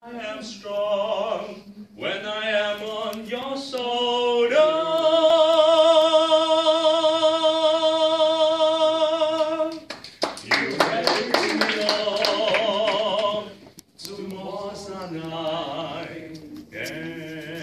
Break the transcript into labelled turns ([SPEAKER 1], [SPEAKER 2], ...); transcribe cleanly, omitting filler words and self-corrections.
[SPEAKER 1] I am strong when I am on your shoulder. You carry me on to more than I can.